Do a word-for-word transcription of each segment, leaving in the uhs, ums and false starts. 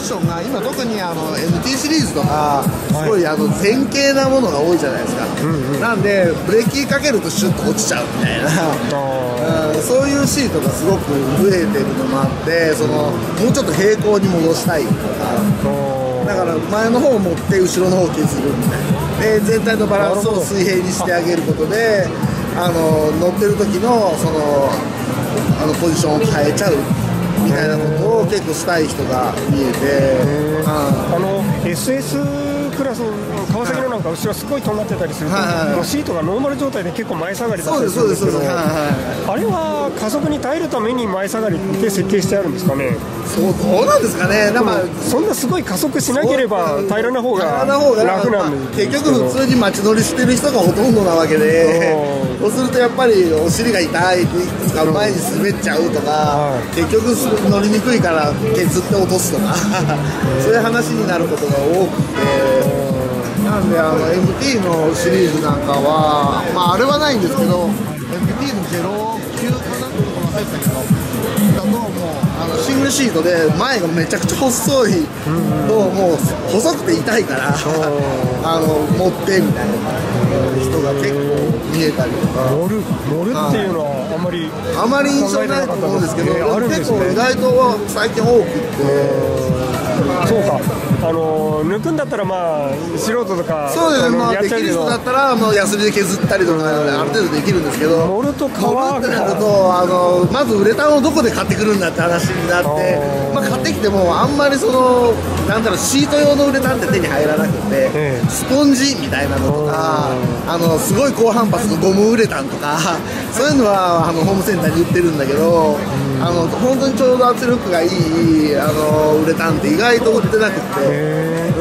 ションが今特にあの エムティー シリーズとかすごいあの前傾なものが多いじゃないですか、うんうん、なんでブレーキかけるとシュッと落ちちゃうみたいなうん、そういうシートがすごく増えてるのもあってそのもうちょっと平行に戻したいとかだから前の方を持って後ろの方を削るみたいなで全体のバランスを水平にしてあげることであの乗ってる時のそのあのポジションを変えちゃうみたいなことを結構したい人が見えてあの エスエス クラスの川崎のなんか後ろすごいとんがってたりすると、はいはい、もうシートがノーマル状態で結構前下がりだったりするんですけど、あれは加速に耐えるために前下がりって設計してあるんですかね。 そうどうなんですかね。なんかそんなすごい加速しなければ平らな方が楽なんで、 結局普通に街乗りしてる人がほとんどなわけでそうするとやっぱりお尻が痛いとか前に滑っちゃうとか、はい、結局乗りにくいから削って落とすとかそういう話になることが多くてなんであの エムティー のシリーズなんかは、まあ、あれはないんですけど エムティー のゼロきゅうかなとか入ったけどだともうあのシングルシートで前がめちゃくちゃ細いともう細くて痛いからあの持ってみたいな人が結構見えたりとか乗る乗るっていうのはあんまりあまり印象ないと思うんですけど、えー、結構意外と最近多くてそうかあの抜くんだったらまあ素人とかそうですね、まあ、できる人だったらもうヤスリで削ったりとかある程度できるんですけど乗ると乗るってなるとあのまずウレタンをどこで買ってくるんだって話になってまあ、買ってきてもあんまりそのなんだろうシート用のウレタンって手に入らなくて、ええ、スポンジみたいなのとかあのすごい高反発のゴムウレタンとかそういうのはあのホームセンターに売ってるんだけどあの本当にちょうど圧力がいいあのウレタンって意外と売ってなくて、うん、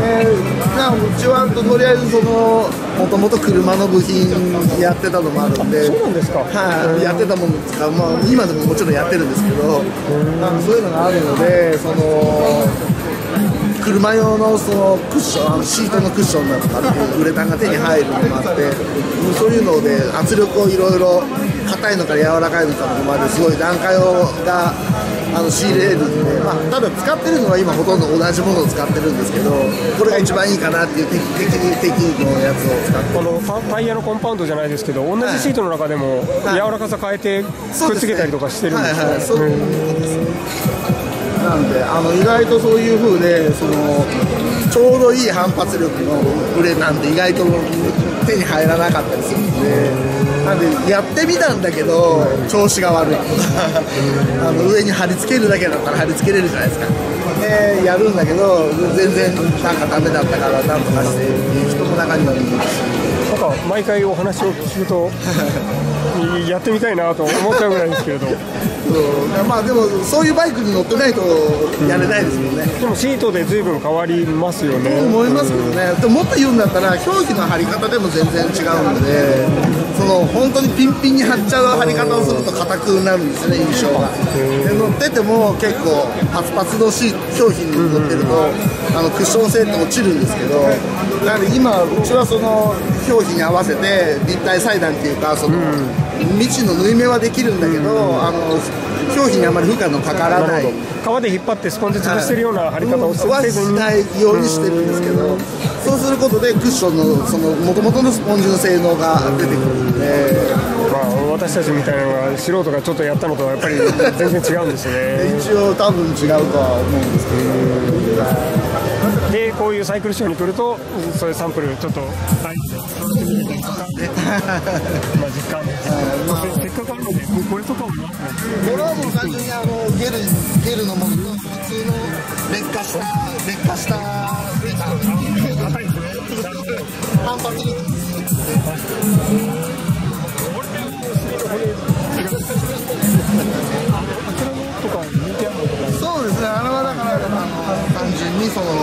でうちはとりあえずそのもともと車の部品やってたのもあるんでそうなんですか、 はい、やってたものとか、まあ、今でももちろんやってるんですけどそういうのがあるのでその車用のそのクッションあのシートのクッションだとかっていうウレタンが手に入るのもあってそういうので圧力をいろいろ硬いのから柔らかいのかまですごい段階をがあの仕入れるんで、まあ、ただ使ってるのは今ほとんど同じものを使ってるんですけどこれが一番いいかなっていうテキテキのやつを使ってこのタイヤのコンパウンドじゃないですけど同じシートの中でも柔らかさ変えてくっつけたりとかしてるんですか。 なんであの意外とそういう風でそのちょうどいい反発力のウレタンって意外と手に入らなかったりするんでなんでやってみたんだけど調子が悪いあの上に貼り付けるだけだったら貼り付けれるじゃないですかでやるんだけど全然なんかダメだったからなんとかしていう人も中にはいるしなんか毎回お話を聞くとやってみたいなと思っちゃうぐらいですけれどそうまあでもそういうバイクに乗ってないとやれないですもんね、うん、 でもシートで随分変わりますよね。 と思いますけどね、うん、でももっと言うんだったら表記の貼り方でも全然違うのでその本当にピンピンに貼っちゃう貼り方をすると硬くなるんですよね印象がで乗ってても結構パツパツのシート表皮に乗ってると、うん、あのクッション性って落ちるんですけどなので今うちはその表皮に合わせて立体裁断っていうかその、うん未知の縫い目はできるんだけど、うん、あの表皮にあまり負荷のかからない革で引っ張ってスポンジ潰してるような貼り方をはしないようにしてるんですけど、うん、そうすることでクッションのその元々のスポンジの性能が出てくるんで、 まあ、私たちみたいなのが素人がちょっとやったのとはやっぱり全然違うんですね一応多分違うとは思うんですけどでこういうサイクルショーに来るとそういうサンプルちょっとはいまあ実感です、まあ、せっかくあるのでこれとかもこれはもう単純にあのゲルゲルのものと普通の劣化した劣化した硬いですね反発力そうですねあれはだからあの単純にその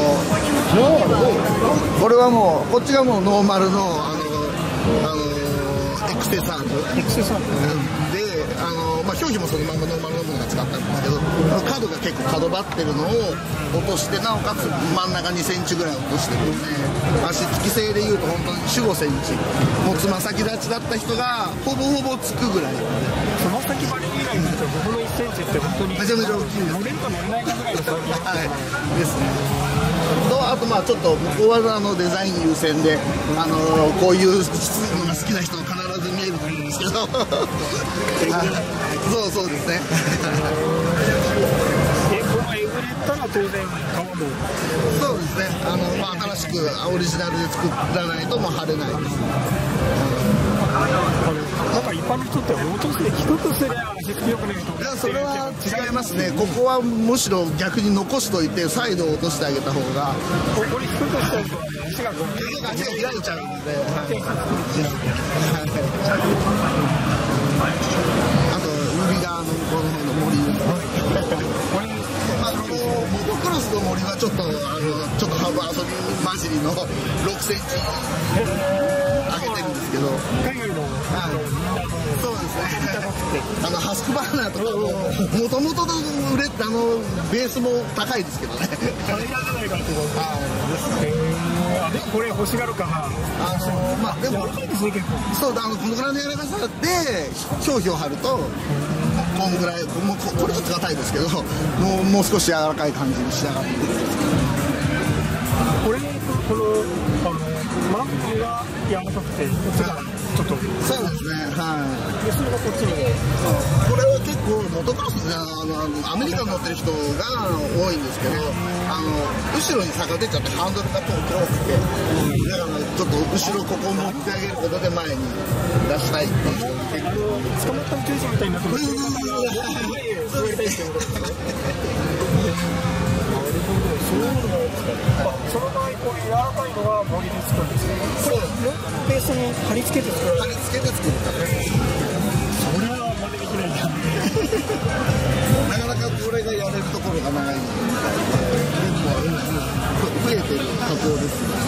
これはもうこっちがもうノーマルのあのあのエクセサーブエクセサーブであの、まあ、表皮もそのままノーマルのものが使ったんですけど角が結構角張ってるのを落としてなおかつ真ん中にセンチぐらい落としてるんで足つき性でいうと本当によん、ごセンチもうつま先立ちだった人がほぼほぼつくぐらいつま先張りぐらいになると僕のセンチって本当にめちゃめちゃ大きいです。 乗れるか乗れないかぐらいの差はいですね。とあとまあちょっと僕はあのデザイン優先で、あのこういうのが好きな人は必ず見えると思うんですけどそうそうですねえこのえぐれたら当然革もそうですね、あの、まあ、新しくオリジナルで作らないともう貼れないです。 なんか一般の人って落として低くすれば足つきよくないと。 いやそれは違いますね。ここはむしろ逆に残しといてサイドを落としてあげた方がここに低くしておくと足がこう足が開いちゃうので、はい、あと海側の向こうの方の森まあ、このモトクロスの森はちょっとあのちょっとハブ遊び混じりのろくセンチ上げてるんですけど、 海外の、 はい、そうですねあのハスクバーナーとかももともとの売れあのベースも高いですけどね買いられないかってこと。あでもこれ欲しがるかな。 あのまあでもそうあのこのぐらいの柔らかさで表皮を貼るとこのぐらいもうこれちょっと硬いですけどもうもう少し柔らかい感じに仕上がってくる。 これこのあのマンコが柔らかくてこっちがちょっとそうですねはいでそれがこっちにこれは結構モトクロスであのアメリカに乗ってる人が多いんですけどあの後ろに差が出ちゃってハンドルが遠くてだからちょっと後ろここを持ってあげることで前に出したいっていう人が結構捕まった宇宙人みたいになってます座りたいってことですね。そういうのがあその場合こう柔らかいのが森で作るんですね。これベースに貼り付けて作る貼り付けて作るからそれは真似できないじゃんなかなかこれがやれるところがないので結構増えてる加工ですね。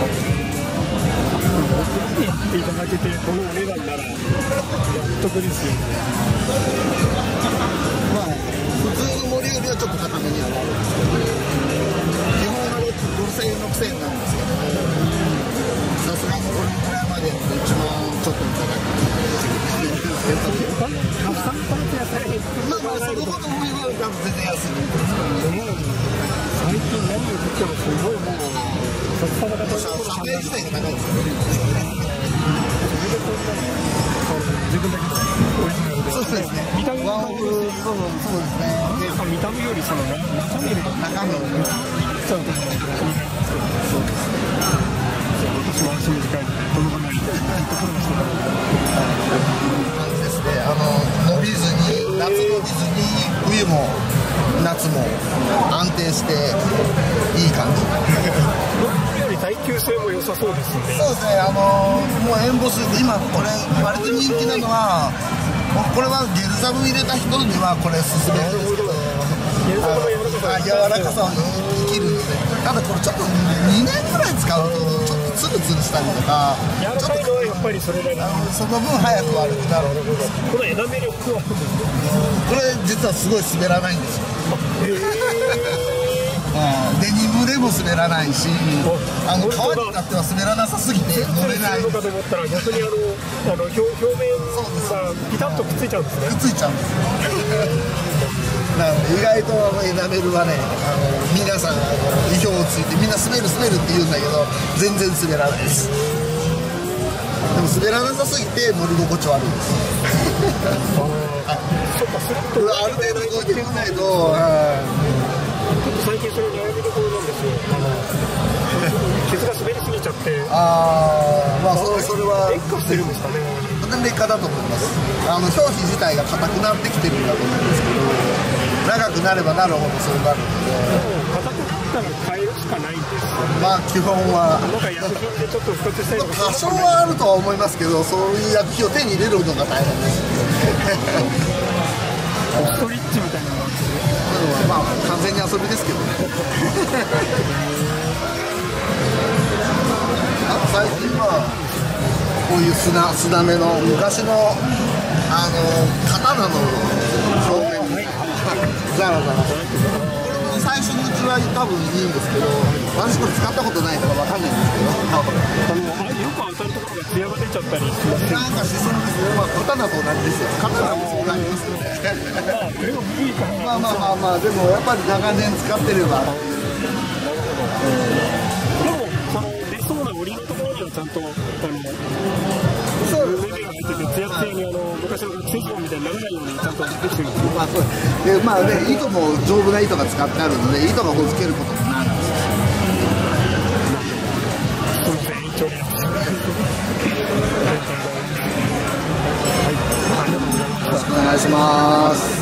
やっていただけてこのお値段なら納得ですよね。 まあ普通の森よりはちょっと高めにはなるんですけど基本はごせんえんろくせんえんなんですけどさすがにこれぐらいまでやっていちまんちょっといただくまあまあそのほど上は全然安いんですけど最近何を食ってもすごいもうそっから形の査定自体が高いですよね。 自分だけオリジナルでそうですね。 見た目ワンオフそうそうですね。 見た目よりその中身で中身をそうですね。私も足短い届かないところがそうだ感じですね。あの伸びずに夏伸びずに冬も夏も安定していい感じ。 より耐久性も良さそうですね。 そうですね。あのもうエンボス今これ割と人気なのはこれはゲルザブ入れた人にはこれ勧めるんですけど。柔らかさを生きるのでただこれちょっとにねんぐらい使うとちょっとツルツルしたりとか柔らかいのはやっぱりそれなりその分早く悪くなるこの枝目力はこれ実はすごい滑らないんですよデニムでも滑らないしあの革になっては滑らなさすぎて乗れないのかと思ったら逆にあのあの表表面がピタッとくっついちゃうんですね。 くっついちゃうんですなので意外とエナメルはねあの皆さん意表をついてみんな滑る滑るって言うんだけど全然滑らないですでも滑らなさすぎて乗り心地悪いですそっかスリットある程度動いてくれないとちょっと最近それ悩みどころなんですよ傷が滑りすぎちゃってああまあそれそれは劣化してるんですかね。 劣化だと思いますあの表皮自体が硬くなってきてるんだと思うんですけど長くなればなるほどそうなるので硬くなったら変えるしかないんですよまあ基本はなんか薬品でちょっと復活したりとか多少はあるとは思いますけどそういう薬品を手に入れるのが大変ですストリッチみたいなのがあってまあ完全に遊びですけどねあと最近はこういう砂砂目の昔のあの刀の表面ザラザラこれも最初のうちはは多分いいんですけど、私これ使ったことないから分かんないんですけど、 あのよく当たるところが艶が出ちゃったりしますね。 なんかしそうですね。まあ刀と同じですよ。刀もそうなりますよね。まあまあまあまあでもやっぱり長年使ってれば。 でもその出そうな売りのところにはちゃんとあのそう目が入ってて、ツヤツヤにあの昔の学生証みたいにならないようにちゃんとできてる。 まあそうで、まあね、糸も丈夫な糸が使ってあるので、糸がほつけることもないんですよ。 すみません、延長に。はい、ありがとうございました。 よろしくお願いします。